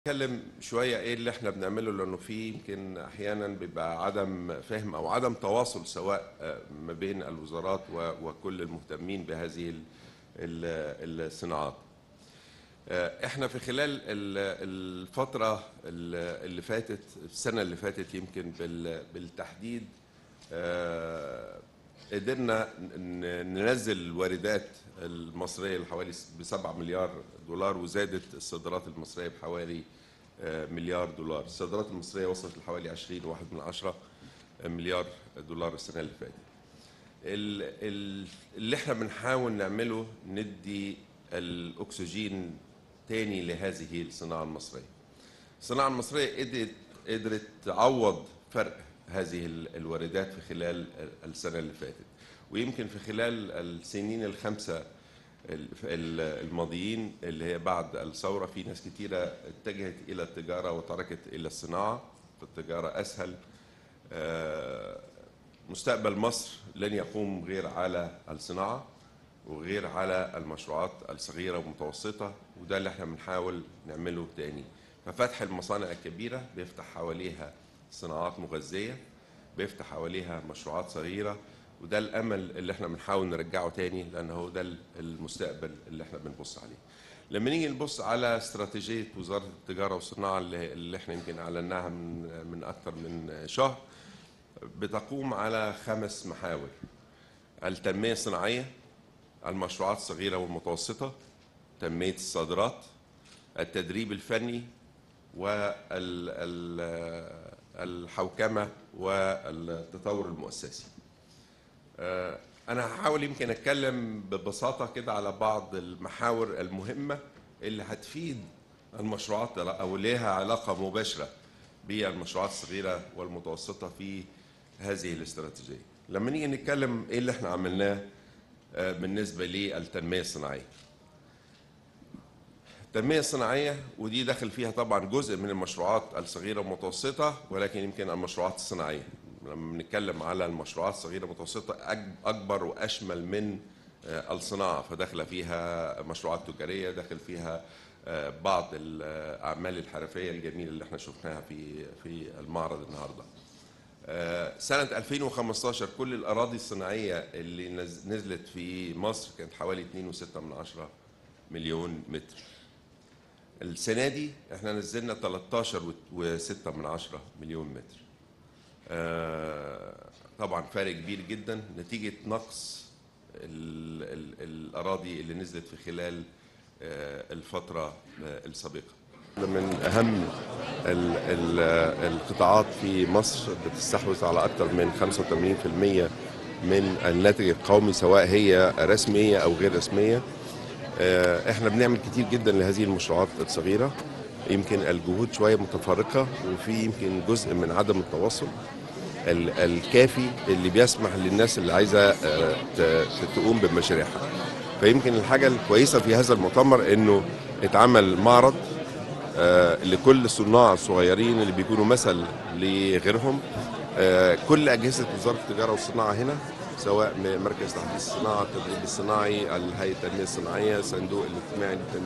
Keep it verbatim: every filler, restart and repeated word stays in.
نتكلم شوية ايه اللي احنا بنعمله، لانه في يمكن احيانا بيبقى عدم فهم او عدم تواصل سواء ما بين الوزارات وكل المهتمين بهذه ال- ال- الصناعات. احنا في خلال ال- الفترة اللي فاتت، السنة اللي فاتت يمكن بال- بالتحديد، آه، قدرنا ن- ننزل الواردات المصرية لحوالي بسبعة مليار دولار، وزادت الصادرات المصرية بحوالي آه، مليار دولار. الصادرات المصرية وصلت لحوالي عشرين واحد من عشرة مليار دولار السنة اللي فاتت. ال- ال- اللي احنا بنحاول نعمله ندي الأكسجين تاني لهذه الصناعة المصرية. الصناعة المصرية قدرت قدرت تعوض فرق هذه ال- الواردات في خلال السنة اللي فاتت، ويمكن في خلال السنين الخمسة ال- ال- الماضيين اللي هي بعد الثورة، في ناس كتيرة اتجهت إلى التجارة وتركت إلى الصناعة. فالتجارة أسهل. آه، مستقبل مصر لن يقوم غير على الصناعة وغير على المشروعات الصغيرة والمتوسطة، وده اللي احنا بنحاول نعمله تاني. ففتح المصانع الكبيرة بيفتح حواليها صناعات مغذية، بيفتح حواليها مشروعات صغيرة، وده الأمل اللي احنا بنحاول نرجعه تاني، لأن هو ده المستقبل اللي احنا بنبص عليه. لما نيجي نبص على استراتيجية وزارة التجارة والصناعة اللي اللي احنا يمكن أعلناها من من أكثر من شهر، بتقوم على خمس محاور: التنمية الصناعية، المشروعات الصغيرة والمتوسطة، تنمية الصادرات، التدريب الفني، والحوكمة والتطور المؤسسي. أنا هحاول يمكن أتكلم ببساطة كده على بعض المحاور المهمة اللي هتفيد المشروعات أو لها علاقة مباشرة بالمشروعات الصغيرة والمتوسطة في هذه الاستراتيجية. لما نيجي نتكلم إيه اللي احنا عملناه بالنسبة للتنمية الصناعية. التنمية الصناعية ودي داخل فيها طبعا جزء من المشروعات الصغيرة والمتوسطة، ولكن يمكن المشروعات الصناعية، لما بنتكلم على المشروعات الصغيرة والمتوسطة أكبر وأشمل من الصناعة، فداخل فيها مشروعات تجارية، داخل فيها بعض الأعمال الحرفية الجميلة اللي احنا شفناها في في المعرض النهارده. سنة ألفين وخمستاشر كل الأراضي الصناعية اللي نزلت في مصر كانت حوالي اتنين وستة من عشرة مليون متر. السنة دي احنا نزلنا تلتاشر وستة من عشرة مليون متر. طبعا فارق كبير جدا نتيجة نقص ال ال الأراضي اللي نزلت في خلال الفترة السابقة. من أهم ال ال القطاعات في مصر بتستحوذ على أكثر من خمسة وثمانين بالمئة من الناتج القومي، سواء هي رسمية أو غير رسمية. احنا بنعمل كتير جدا لهذه المشروعات الصغيرة، يمكن الجهود شوية متفرقة، وفي يمكن جزء من عدم التواصل الكافي اللي بيسمح للناس اللي عايزة تقوم بمشاريعها. فيمكن الحاجة الكويسة في هذا المؤتمر انه اتعمل معرض لكل الصناع الصغيرين اللي بيكونوا مثل لغيرهم. كل أجهزة وزارة التجارة والصناعة هنا، سواء مركز تحديث الصناعة، التدريب الصناعي، الهيئة التنمية الصناعية، صندوق الاجتماعي للتنمية